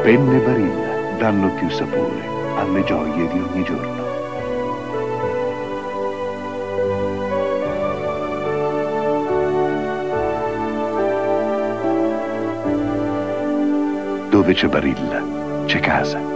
Penne Barilla danno più sapore alle gioie di ogni giorno. Dove c'è Barilla, c'è casa.